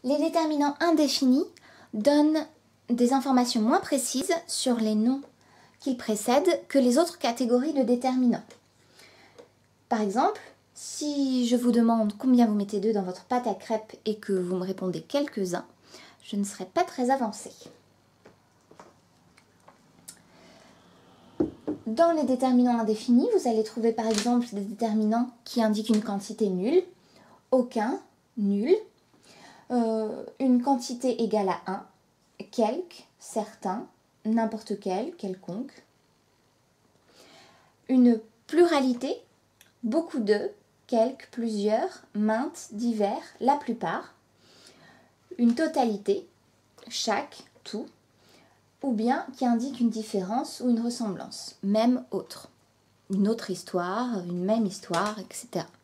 Les déterminants indéfinis donnent des informations moins précises sur les noms qu'ils précèdent que les autres catégories de déterminants. Par exemple, si je vous demande combien vous mettez d'œufs dans votre pâte à crêpes et que vous me répondez quelques-uns, je ne serai pas très avancée. Dans les déterminants indéfinis, vous allez trouver par exemple des déterminants qui indiquent une quantité nulle, aucun, nul, une quantité égale à 1, quelque, certain, n'importe quel, quelconque. Une pluralité, beaucoup de, quelques, plusieurs, maintes, divers, la plupart. Une totalité, chaque, tout. Ou bien qui indique une différence ou une ressemblance, même autre. Une autre histoire, une même histoire, etc.